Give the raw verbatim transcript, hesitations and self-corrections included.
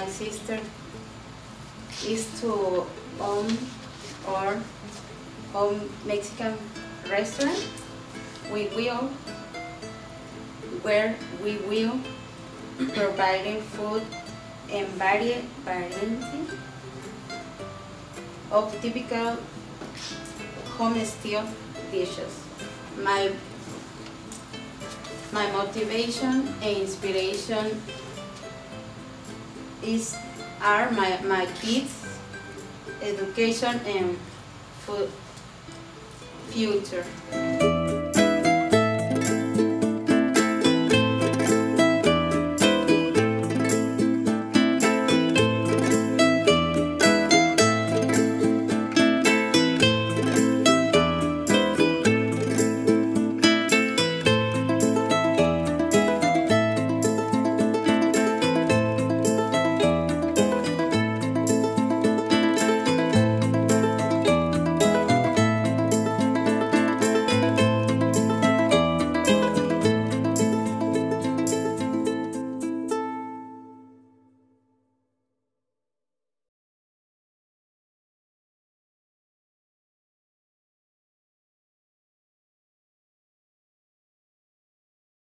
sister is to own or own Mexican restaurant. We will, where we will providing food and variety of typical home style dishes. My my motivation and inspiration is are my, my kids' education and food future.